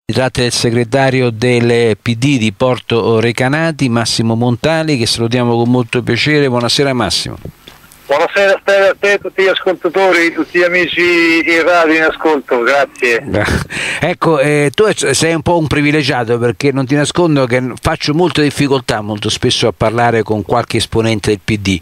Si tratta del segretario del PD di Porto Recanati, Massimo Montali, che salutiamo con molto piacere. Buonasera Massimo. Buonasera a te, a tutti gli ascoltatori, tutti gli amici in radio in ascolto, grazie. Ecco, tu sei un po' un privilegiato, perché non ti nascondo che faccio molta difficoltà molto spesso a parlare con qualche esponente del PD.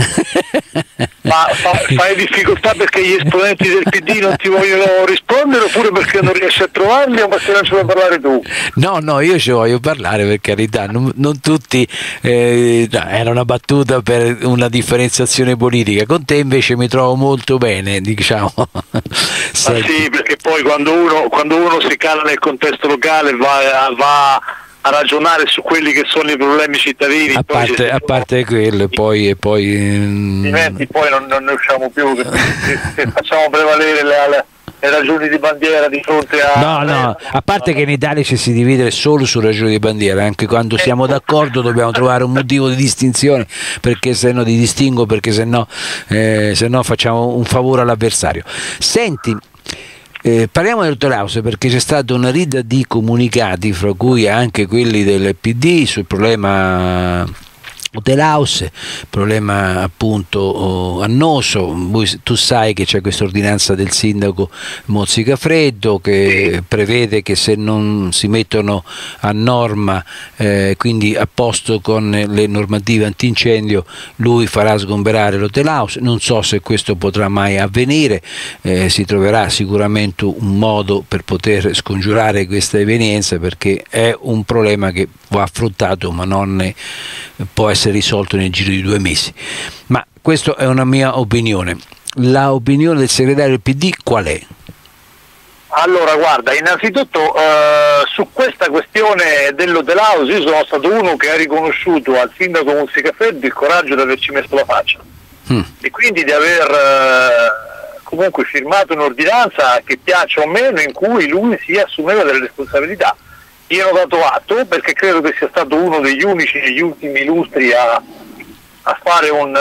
Ma fai difficoltà perché gli esponenti del PD non ti vogliono rispondere, oppure perché non riesci a trovarli, o perché non ci vuoi parlare tu? No, io ci voglio parlare, per carità, non tutti, era una battuta per una differenziazione politica. Con te invece mi trovo molto bene, diciamo. Ma sì, perché poi quando uno si cala nel contesto locale va a ragionare su quelli che sono i problemi cittadini. A parte quello, e poi altrimenti poi non ne usciamo più, se facciamo prevalere le ragioni di bandiera di fronte a... No, a parte che in Italia ci si divide solo su ragioni di bandiera, anche quando siamo d'accordo dobbiamo trovare un motivo di distinzione, perché se no di distinguo, perché se no facciamo un favore all'avversario. Senti, parliamo del Hotelhouse, perché c'è stata una rida di comunicati, fra cui anche quelli del PD, sul problema Hotelhouse, problema appunto annoso. Tu sai che c'è questa ordinanza del sindaco Mozzicafreddo che prevede che se non si mettono a norma, quindi a posto con le normative antincendio, lui farà sgomberare l'Hotelhouse. Non so se questo potrà mai avvenire, si troverà sicuramente un modo per poter scongiurare questa evenienza, perché è un problema che va affrontato, ma non può essere risolto nel giro di 2 mesi. Ma questa è una mia opinione. La opinione del segretario del PD qual è? Allora, guarda, innanzitutto su questa questione dell'Hotelhouse io sono stato uno che ha riconosciuto al sindaco Mozzicafreddo il coraggio di averci messo la faccia e quindi di aver comunque firmato un'ordinanza, che piaccia o meno, in cui lui si assumeva delle responsabilità. Io ho dato atto, perché credo che sia stato uno degli unici negli ultimi lustri a fare un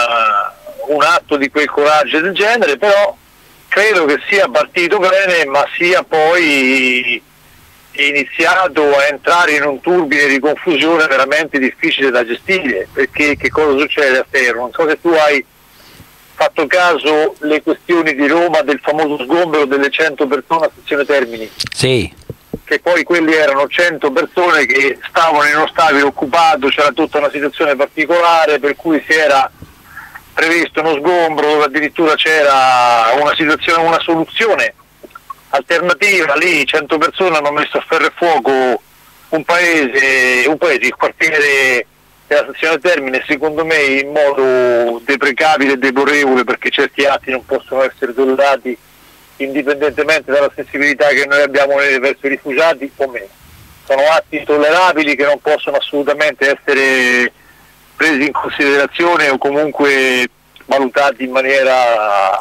atto di quel coraggio e del genere, però credo che sia partito bene, ma sia poi iniziato a entrare in un turbine di confusione veramente difficile da gestire. Perché che cosa succede a Ferro? Non so se tu hai fatto caso le questioni di Roma del famoso sgombero delle 100 persone a Stazione Termini. Sì. Che poi quelli erano 100 persone che stavano in uno stabile occupato, c'era tutta una situazione particolare per cui si era previsto uno sgombro, dove addirittura c'era una soluzione alternativa. Lì 100 persone hanno messo a ferro e fuoco un paese, il quartiere della Stazione Termine, secondo me in modo deprecabile e deplorevole, perché certi atti non possono essere tollerati indipendentemente dalla sensibilità che noi abbiamo verso i rifugiati o meno. Sono atti intollerabili che non possono assolutamente essere presi in considerazione o comunque valutati in maniera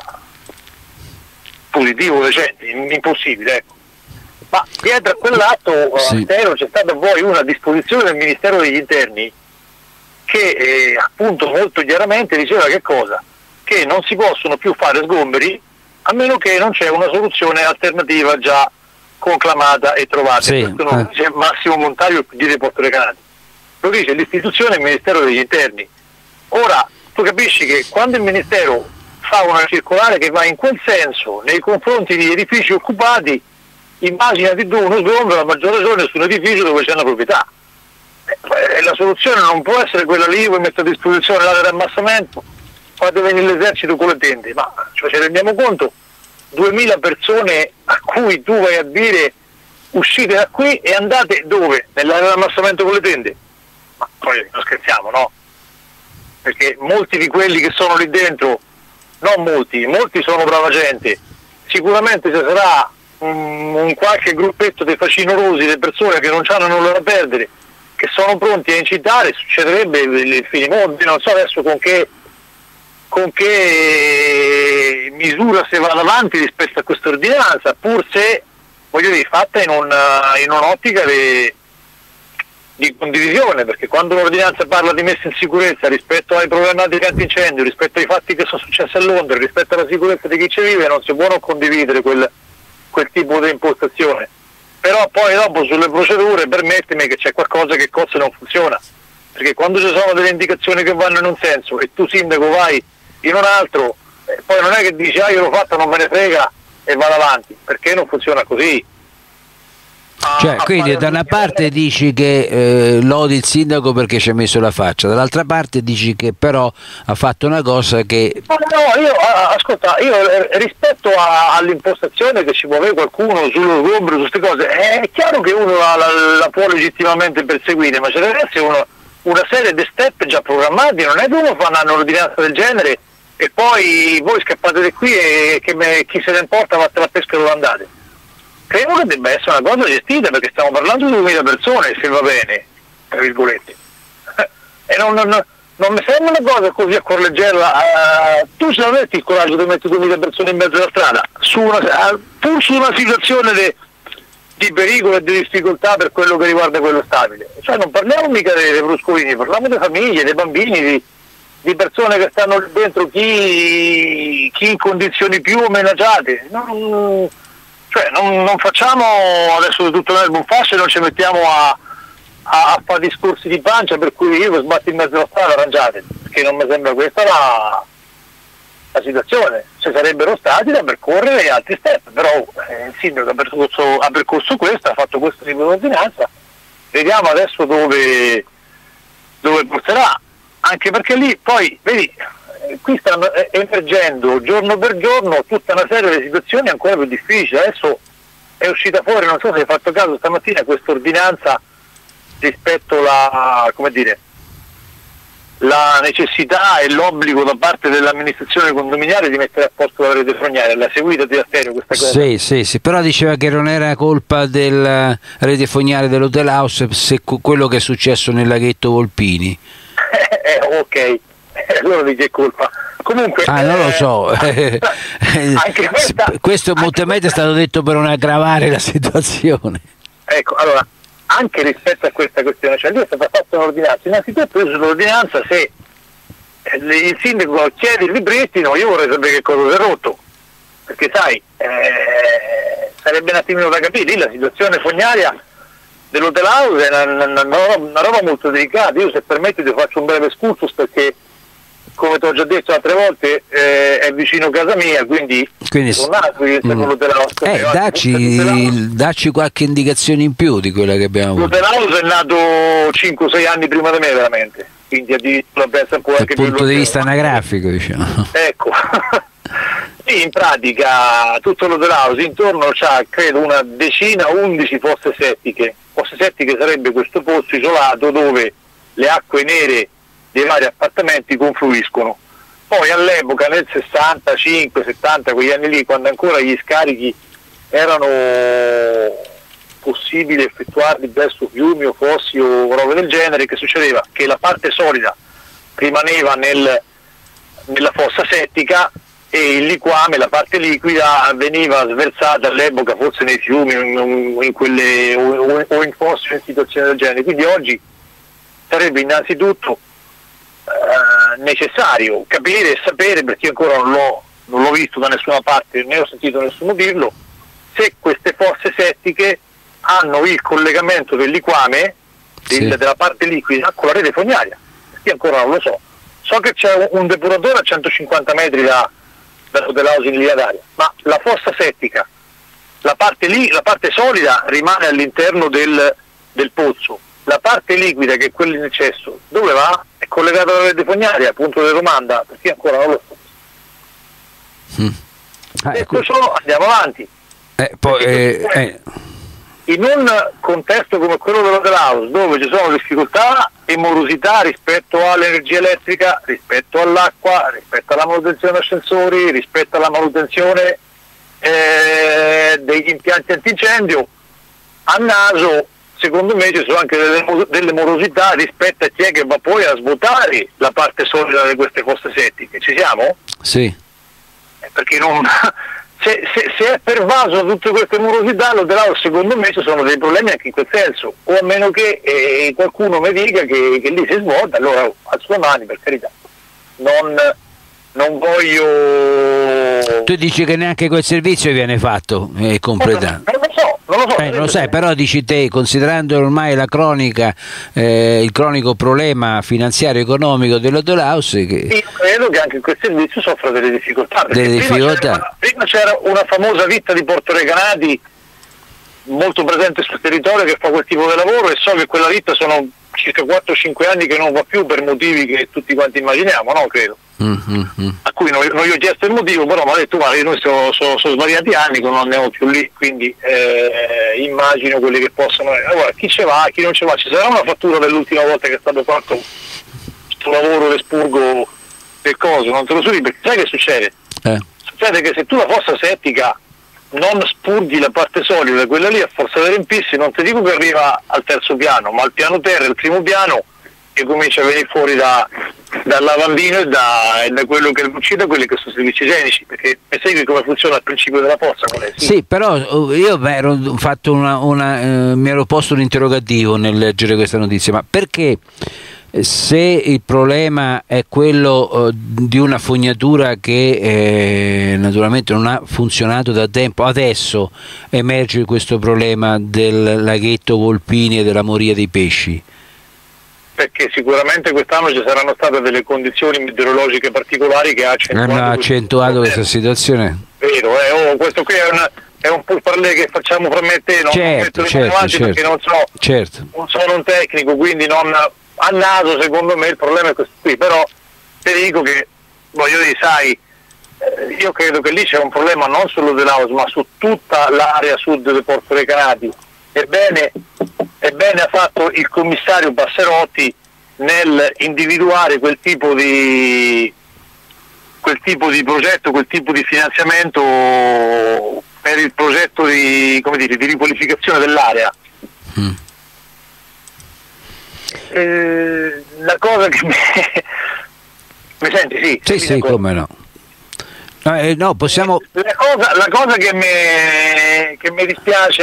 positiva o decente, impossibile, ecco. Ma dietro a quell'atto c'è stata poi una disposizione del Ministero degli Interni che appunto molto chiaramente diceva che cosa? Che non si possono più fare sgomberi a meno che non c'è una soluzione alternativa già conclamata e trovata. Sì, questo non dice Massimo Montali, il PD di Porto Recanati, lo dice l'istituzione del Ministero degli Interni. Ora tu capisci che quando il Ministero fa una circolare che va in quel senso nei confronti di edifici occupati, immaginati tu uno sgombero, a maggior ragione su un edificio dove c'è una proprietà. La soluzione non può essere quella lì, voi mettete a disposizione l'area di ammassamento, fate venire l'esercito con le tende, ma ci rendiamo conto? 2000 persone a cui tu vai a dire uscite da qui e andate dove? Nell'area di ammassamento con le tende? Ma poi non scherziamo, no? Perché molti di quelli che sono lì dentro, non molti sono brava gente, sicuramente ci sarà un qualche gruppetto dei facinorosi, delle persone che non hanno nulla da perdere, che sono pronti a incitare, succederebbe il finimondo, non so adesso con che misura si va avanti rispetto a questa ordinanza, pur se, voglio dire, fatta in un'ottica di condivisione, perché quando l'ordinanza parla di messa in sicurezza rispetto ai problematiche antincendio, rispetto ai fatti che sono successi a Londra, rispetto alla sicurezza di chi ci vive, non si può non condividere quel tipo di impostazione. però poi dopo sulle procedure permettimi che c'è qualcosa che cozza e non funziona, perché quando ci sono delle indicazioni che vanno in un senso e tu sindaco vai in un altro, poi non è che dici io l'ho fatto, non me ne frega e vado avanti, perché non funziona così. Cioè, quindi da una parte dici che lodi il sindaco perché ci ha messo la faccia, dall'altra parte dici che però ha fatto una cosa che... No, io ascolta, io rispetto all'impostazione che ci può avere qualcuno sullo sgombro, su queste cose, è chiaro che uno la può legittimamente perseguire, ma ci deve essere una serie di step già programmati, non è che uno fa un'ordinanza del genere e poi voi scappate di qui e chi se ne importa vattene a pesca dove andate. Credo che debba essere una cosa gestita, perché stiamo parlando di 2000 persone, se va bene, tra virgolette. E non mi sembra una cosa così a cuor leggera. Tu se non avessi il coraggio di mettere 2000 persone in mezzo alla strada, pur su una situazione di pericolo e di difficoltà per quello che riguarda quello stabile. Cioè non parliamo mica dei bruscolini, parliamo di famiglie, dei bambini, di persone che stanno lì dentro, chi in condizioni più o meno agiate. Non facciamo adesso tutto l'erba un fascio e non ci mettiamo a fare discorsi di pancia per cui io mi sbatto in mezzo alla strada, arrangiate, perché non mi sembra questa la situazione. Ci sarebbero stati da percorrere altri step, però il sindaco ha percorso questo, ha fatto questo tipo di ordinanza, vediamo adesso dove porterà, anche perché lì poi vedi, qui stanno emergendo giorno per giorno tutta una serie di situazioni ancora più difficili. Adesso è uscita fuori, non so se hai fatto caso stamattina, questa ordinanza rispetto la necessità e l'obbligo da parte dell'amministrazione condominiale di mettere a posto la rete fognaria. L'ha seguita di Asterio questa cosa? Sì, però diceva che non era colpa della rete fognaria dell'Hotel House quello che è successo nel laghetto Volpini. Ok, allora di che è colpa? Comunque non lo so. anche questo Montemete è stato detto per non aggravare la situazione. Ecco, allora, anche rispetto a questa questione, cioè lì è stata fatta un'ordinanza. Innanzitutto sull'ordinanza, se il sindaco chiede il ripristino, io vorrei sapere che cosa si è rotto, perché sai, sarebbe un attimino da capire. Lì la situazione fognaria dell'Hotel House è una roba molto delicata. Io, se permetti, ti faccio un breve excursus, perché come ti ho già detto altre volte è vicino a casa mia, quindi sono nato l'Hotel House. Dacci qualche indicazione in più di quella che abbiamo avuto. L'Hotel House è nato 5-6 anni prima di me, veramente, quindi addirittura pensa un po' anche dal punto di vista anagrafico, diciamo. Ecco. Sì, in pratica tutto l'Hotel House intorno c'ha credo una decina, 11 fosse settiche. Fosse settiche sarebbe questo pozzo isolato dove le acque nere dei vari appartamenti confluiscono. Poi all'epoca, nel 65-70, quegli anni lì, quando ancora gli scarichi erano possibili effettuarli verso fiumi o fossi o robe del genere, che succedeva? Che la parte solida rimaneva nella fossa settica e il liquame, la parte liquida, veniva sversata all'epoca forse nei fiumi o in fossi o in situazioni del genere. Quindi oggi sarebbe innanzitutto necessario capire e sapere, perché io ancora non l'ho visto da nessuna parte, né ho sentito nessuno dirlo, se queste fosse settiche hanno il collegamento del liquame della parte liquida con la rete fognaria. Io ancora non lo so. So che c'è un depuratore a 150 metri dall'Hotel House in linea d'aria, ma la fossa settica, la parte solida rimane all'interno del pozzo. La parte liquida, che è quella in eccesso, dove va? È collegata alla rete fognaria, punto di domanda, perché ancora non lo so. Detto ciò, andiamo avanti. In un contesto come quello dell'Hotel House, dove ci sono difficoltà e morosità rispetto all'energia elettrica, rispetto all'acqua, rispetto alla manutenzione ascensori, rispetto alla manutenzione degli impianti antincendio, a naso secondo me ci sono anche delle morosità rispetto a chi è che va poi a svuotare la parte solida di queste fosse settiche. Ci siamo? Sì. Perché se è pervaso da tutte queste morosità, secondo me ci sono dei problemi anche in quel senso, o a meno che qualcuno mi dica che lì si svuota, allora a sue mani, per carità. Non voglio... Tu dici che neanche quel servizio viene fatto e completato? Non lo so, Non lo so. Non lo sai, però dici te, considerando ormai la cronica, il cronico problema finanziario economico dell'Autolaus, Io credo che anche quel servizio soffra delle difficoltà. Prima c'era una famosa ditta di Porto Recanati molto presente sul territorio che fa quel tipo di lavoro, e so che quella ditta sono circa 4-5 anni che non va più per motivi che tutti quanti immaginiamo, no? Credo. A cui non gli ho chiesto il motivo, però mi ha detto guarda, noi sono svariati anni che non andiamo più lì, quindi immagino quelli che possono. Allora, chi ce va, chi non ce va, ci sarà una fattura dell'ultima volta che è stato fatto questo lavoro d'espurgo del coso, non te lo so dire, perché sai che succede? Succede che se tu la fossa settica non spurghi la parte solida, quella lì a forza di riempirsi, non ti dico che arriva al terzo piano, ma al piano terra, il primo piano, che comincia a venire fuori dal lavandino e da quello che uccide quelli che sono servizi igienici, perché segui come funziona il principio della forza. Sì, però io mi ero posto un interrogativo nel leggere questa notizia, ma perché se il problema è quello di una fognatura che naturalmente non ha funzionato da tempo, adesso emerge questo problema del laghetto Volpini e della moria dei pesci? Perché sicuramente quest'anno ci saranno state delle condizioni meteorologiche particolari che hanno accentuato questa situazione. Vero, questo qui è un po' parlé che facciamo fra me e te, non certo, perché non sono un tecnico, quindi non a naso secondo me il problema è questo qui, però ti dico che, voglio dire, sai, io credo che lì c'è un problema non solo dell'Aus, ma su tutta l'area sud di Porto Recanati. Ebbene ha fatto il commissario Passerotti nel individuare quel tipo di progetto, quel tipo di finanziamento per il progetto di riqualificazione dell'area. La cosa che mi senti? Sì, come no. No, possiamo. La cosa che mi dispiace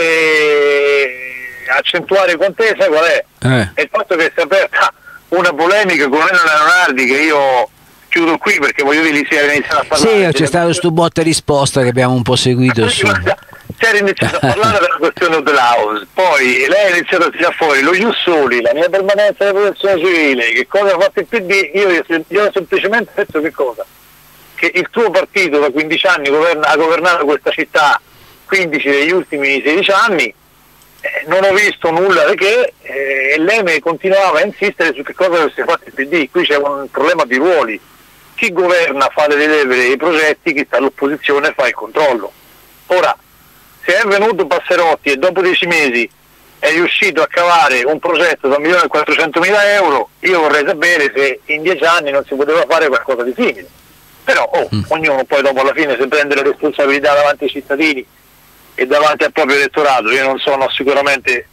accentuare con te, sai qual è? È il fatto che si è aperta una polemica con Elena Leonardi, che io chiudo qui perché voglio dire, lì si era iniziato a parlare. Sì, c'è stato sto botta e risposta che abbiamo un po' seguito. Si era iniziato a parlare della questione dell'Aus, poi lei ha iniziato a tirare fuori lo Ius Soli, la mia permanenza della protezione civile, che cosa ha fatto il PD. Io ho semplicemente detto che cosa? Che il tuo partito da 15 anni ha governato questa città 15 degli ultimi 16 anni, non ho visto nulla perché e lei mi continuava a insistere su che cosa avesse fatto il PD. Qui c'è un problema di ruoli: chi governa fa le delibere dei progetti, chi sta all'opposizione fa il controllo. Ora, se è venuto Passerotti e dopo 10 mesi è riuscito a cavare un progetto da 1.400.000 euro, io vorrei sapere se in 10 anni non si poteva fare qualcosa di simile. Però ognuno poi dopo alla fine si prende le responsabilità davanti ai cittadini e davanti al proprio elettorato. Io non sono sicuramente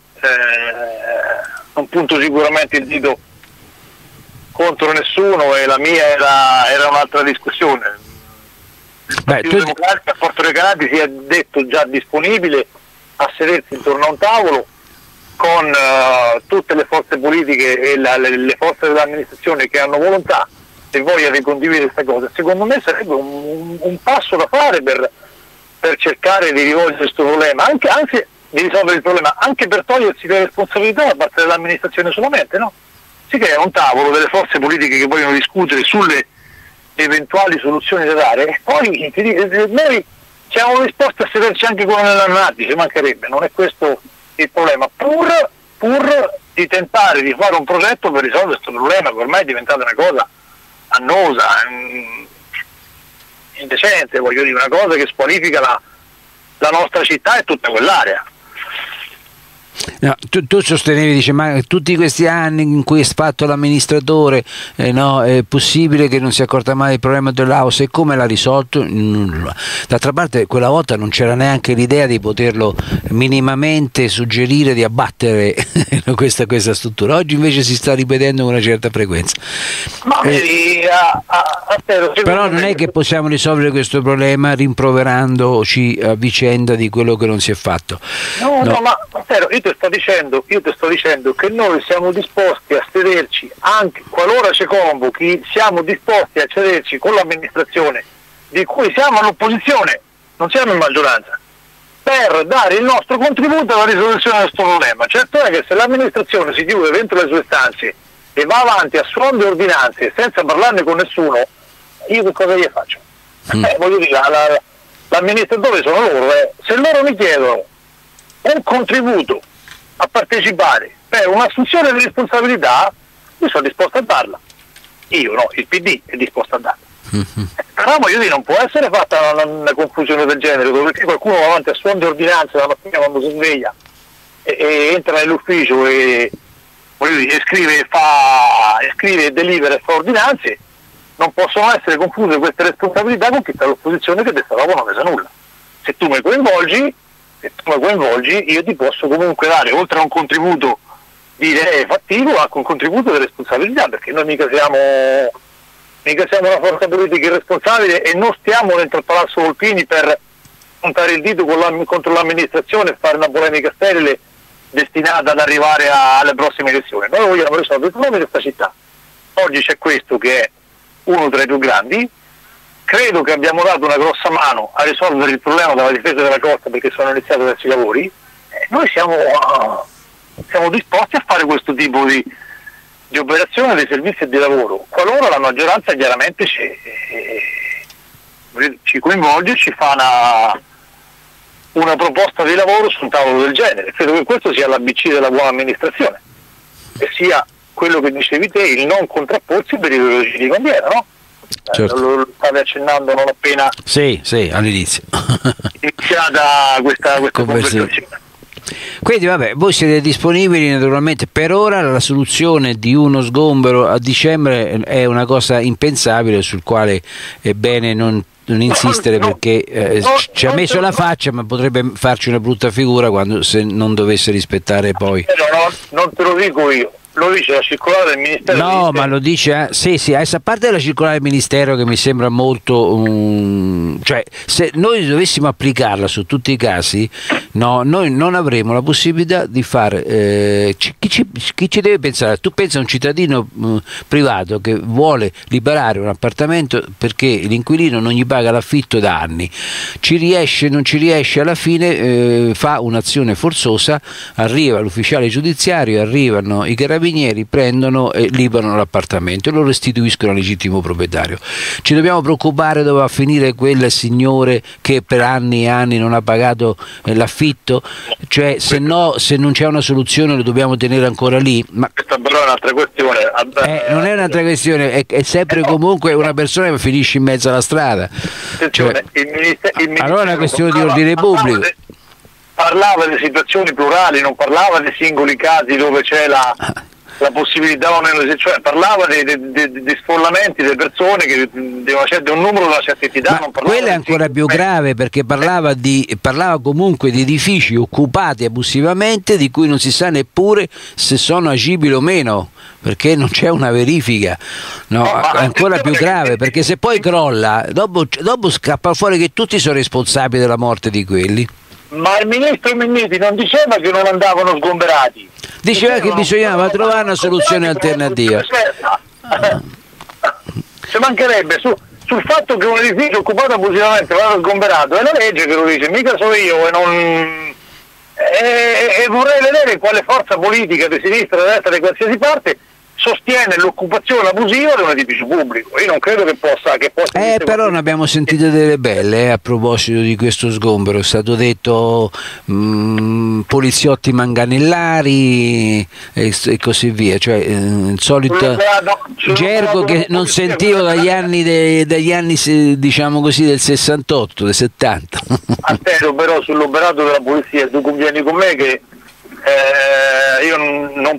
non punto sicuramente il dito contro nessuno, e la mia era un'altra discussione. Il Partito Democratico a Porto Recanati si è detto già disponibile a sedersi intorno a un tavolo con tutte le forze politiche e le forze dell'amministrazione che hanno volontà e voglia di condividere questa cosa. Secondo me sarebbe un passo da fare per cercare di rivolgere questo problema, anzi di risolvere il problema, anche per togliersi le responsabilità da parte dell'amministrazione solamente, no? Si crea un tavolo delle forze politiche che vogliono discutere sulle eventuali soluzioni da dare, e poi noi siamo disposti a sederci anche con l'Annati, ci mancherebbe, non è questo il problema, pur di tentare di fare un progetto per risolvere questo problema che ormai è diventata una cosa annosa, indecente, voglio dire, una cosa che squalifica la nostra città e tutta quell'area. No, tu sostenevi, dice, ma tutti questi anni in cui è fatto l'amministratore, no, è possibile che non si accorta mai del problema dell'Aus, e come l'ha risolto? D'altra parte quella volta non c'era neanche l'idea di poterlo minimamente suggerire di abbattere questa struttura. Oggi invece si sta ripetendo con una certa frequenza. Però non è che possiamo risolvere questo problema rimproverandoci a vicenda di quello che non si è fatto. No, ma io ti sto dicendo che noi siamo disposti a sederci, anche qualora ci convochi, siamo disposti a sederci con l'amministrazione di cui siamo all'opposizione, non siamo in maggioranza, per dare il nostro contributo alla risoluzione del suo problema. Certo è che se l'amministrazione si chiude dentro le sue stanze e va avanti a suon di ordinanze senza parlarne con nessuno, io che cosa gli faccio? Voglio dire, l'amministratore sono loro, se loro mi chiedono un contributo a partecipare per un'assunzione di responsabilità, io sono disposto a darla. Io no, il PD è disposto a darla. Però voglio dire, non può essere fatta una confusione del genere, perché qualcuno va avanti a suon di ordinanze la mattina quando si sveglia e entra nell'ufficio e scrive e delibera e fa ordinanze. Non possono essere confuse queste responsabilità con chi sta all'opposizione che desta dopo non ne sa nulla. Se tu mi coinvolgi, io ti posso comunque dare, oltre a un contributo di idee fattivo, anche un contributo di responsabilità, perché noi mica siamo una forza politica irresponsabile e non stiamo dentro il Palazzo Volpini per puntare il dito contro l'amministrazione e fare una polemica sterile destinata ad arrivare alle prossime elezioni. Noi vogliamo risolvere il problema di questa città. Oggi c'è questo che è uno tra i più grandi. Credo che abbiamo dato una grossa mano a risolvere il problema della difesa della costa, perché sono iniziati adesso i lavori. Noi siamo disposti a fare questo tipo di operazione, di servizi e di lavoro, qualora la maggioranza chiaramente ci coinvolge e ci fa una proposta di lavoro su un tavolo del genere. Credo che questo sia l'ABC della buona amministrazione e sia quello che dicevi te, il non contrapporsi per ideologie di bandiera, no? Certo. Lo stavi accennando non appena sì, all'inizio iniziata questa conversazione. Quindi vabbè, voi siete disponibili naturalmente. Per ora la soluzione di uno sgombero a dicembre è una cosa impensabile, sul quale è bene non insistere, perché ci ha messo la faccia, ma potrebbe farci una brutta figura se non dovesse rispettare poi. Non te lo dico io, lo dice la circolare del Ministero. No, ma lo dice, sì, a parte la circolare del Ministero, che mi sembra molto, cioè se noi dovessimo applicarla su tutti i casi, no, noi non avremo la possibilità di fare, chi ci deve pensare? Tu pensa a un cittadino privato che vuole liberare un appartamento perché l'inquilino non gli paga l'affitto da anni, non ci riesce, alla fine fa un'azione forzosa, arriva l'ufficiale giudiziario, arrivano i carabinieri, prendono e liberano l'appartamento e lo restituiscono al legittimo proprietario. Ci dobbiamo preoccupare dove va a finire quel signore che per anni e anni non ha pagato l'affitto? Cioè, se non c'è una soluzione lo dobbiamo tenere ancora lì? Ma questa però è un'altra questione. Non è un'altra questione, è sempre comunque una persona che finisce in mezzo alla strada. Cioè, il ministero allora è una questione di ordine pubblico. Parlava di situazioni plurali, non parlava di singoli casi dove c'è la possibilità o meno, cioè parlava di sfollamenti delle persone che di un numero di una certa entità. Ma quella è ancora più grave, perché parlava comunque di edifici occupati abusivamente di cui non si sa neppure se sono agibili o meno, perché non c'è una verifica. No, è ancora più grave, perché se poi crolla, dopo scappa fuori che tutti sono responsabili della morte di quelli. Ma il ministro Minniti non diceva che non andavano sgomberati, diceva che bisognava trovare una soluzione alternativa. Ci mancherebbe, sul fatto che un edificio occupato abusivamente vada sgomberato, è la legge che lo dice, mica so io, e vorrei vedere quale forza politica di sinistra, di destra, di qualsiasi parte sostiene l'occupazione abusiva di un edificio pubblico. Io non credo che possa però ne abbiamo sentite delle belle a proposito di questo sgombero. È stato detto poliziotti manganellari e così via, cioè il solito gergo che non sentivo dagli anni diciamo così del 68, del 70. Attento, però sull'operato della polizia tu convieni con me che io non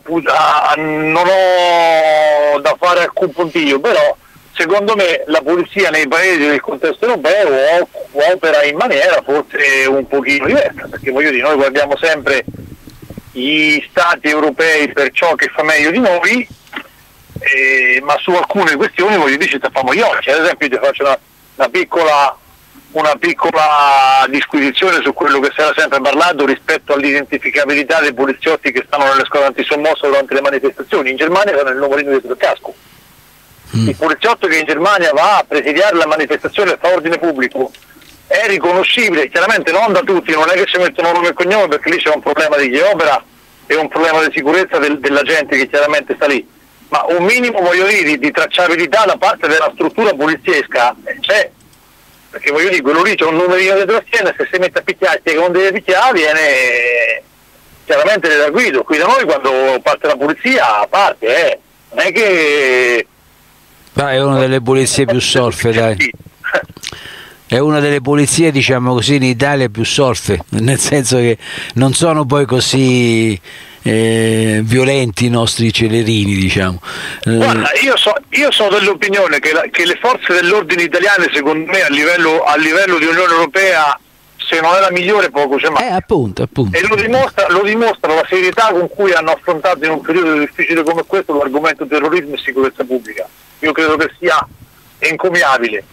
ho da fare alcun puntiglio, però secondo me la polizia nei paesi del contesto europeo opera in maniera forse un pochino diversa, perché voglio dire, noi guardiamo sempre gli stati europei per ciò che fa meglio di noi, ma su alcune questioni voglio dire ci tappiamo gli occhi. Ad esempio ti faccio una piccola disquisizione su quello che si era sempre parlato rispetto all'identificabilità dei poliziotti che stanno nelle squadre antisommossa durante le manifestazioni. In Germania sono il numerino dietro il casco. Il poliziotto che in Germania va a presidiare la manifestazione e fa ordine pubblico è riconoscibile, chiaramente non da tutti, non è che si mettono nome e cognome, perché lì c'è un problema di chi opera e un problema di sicurezza della gente che chiaramente sta lì, ma un minimo, voglio dire, di tracciabilità da parte della struttura poliziesca c'è, perché voglio dire, quello lì c'è un numerino dietro la schiena, se si mette a picchiare che non deve picchiare viene chiaramente da guido. Qui da noi quando parte la polizia parte, non è che... È una delle polizie più solfe, dai. È una delle polizie, diciamo così, in Italia più solfe, nel senso che non sono poi così violenti i nostri celerini, diciamo. Guarda, io sono dell'opinione che le forze dell'ordine italiane, secondo me, a livello di Unione Europea, se non è la migliore, poco c'è mai. Appunto. E lo dimostra la serietà con cui hanno affrontato in un periodo difficile come questo l'argomento terrorismo e sicurezza pubblica. Io credo che sia encomiabile.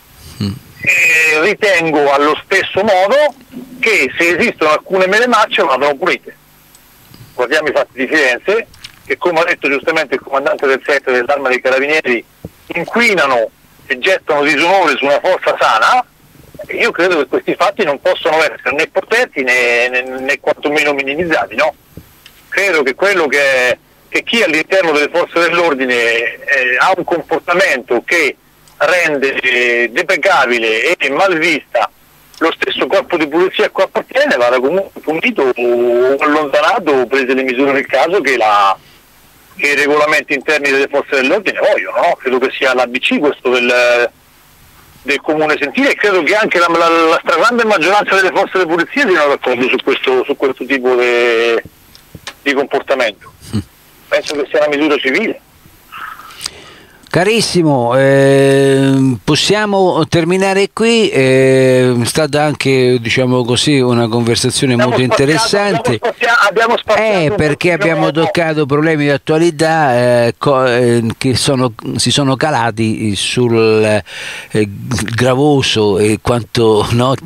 E ritengo allo stesso modo che se esistono alcune melemacce vadano pulite. Guardiamo i fatti di Firenze, che come ha detto giustamente il comandante del 7 dell'Arma dei Carabinieri, inquinano e gettano disonore su una forza sana. Io credo che questi fatti non possono essere né protetti né quantomeno minimizzati, no? Credo che quello che chi all'interno delle forze dell'ordine ha un comportamento che rende deprecabile e malvista lo stesso corpo di polizia a cui appartiene vada comunque punito o allontanato o prese le misure del caso che i regolamenti interni delle forze dell'ordine vogliono, no? Credo che sia l'ABC questo del comune sentire, e credo che anche la stragrande maggioranza delle forze di polizia siano d'accordo su questo tipo di comportamento. Penso che sia una misura civile. Carissimo, possiamo terminare qui, è stata anche, diciamo così, una conversazione molto interessante, perché abbiamo toccato problemi di attualità che si sono calati sul gravoso e quanto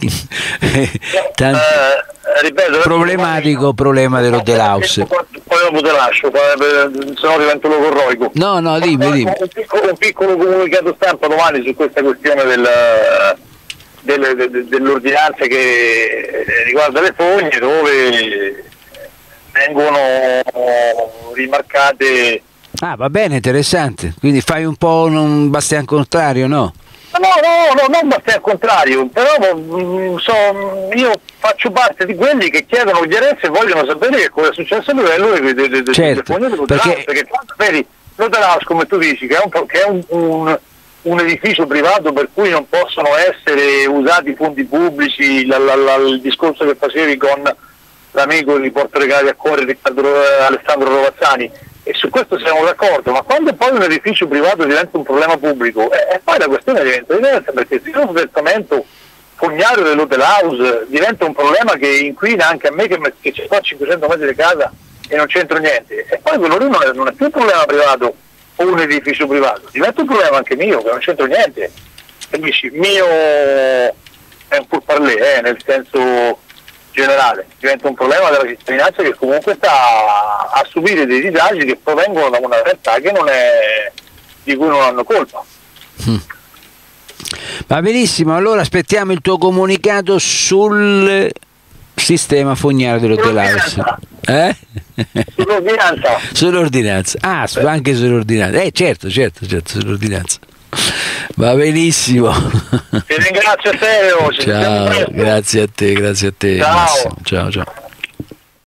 ripeto, problematico problema dello House. Poi dopo te lascio, se no divento logorroico. No, dimmi. Un piccolo comunicato stampa domani su questa questione dell'ordinanza che riguarda le fogne, dove vengono rimarcate. Va bene, interessante. Quindi fai un po' un bastian contrario, no? No, non bastian contrario, però io faccio parte di quelli che chiedono chiarezza e vogliono sapere che cosa è successo a livello delle fogne perché vedi, l'House, come tu dici, che è un edificio privato per cui non possono essere usati fondi pubblici, il discorso che facevi con l'amico di Porto Regali a cuore, Alessandro Rovazzani, e su questo siamo d'accordo, ma quando poi un edificio privato diventa un problema pubblico, poi la questione diventa diversa, perché se lo sversamento fognario dell'House diventa un problema che inquina anche a me che c'è qua a 500 metri di casa e non c'entro niente, e poi quello lì non è più un problema privato o un edificio privato, diventa un problema anche mio che non c'entro niente. E dici, mio è un pourparlers, nel senso generale, diventa un problema della cittadinanza che comunque sta a subire dei disagi che provengono da una realtà che non è, di cui non hanno colpa. Va benissimo, allora aspettiamo il tuo comunicato sul sistema fognario dell'House. Sull'ordinanza. Sull'ordinanza. Anche sull'ordinanza. Certo, sull'ordinanza. Va benissimo. Ti ringrazio a te. Ciao, grazie a te. Ciao. Ciao.